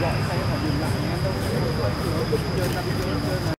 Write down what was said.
gọi xe mà dừng lại em đâu có chơi năm chơi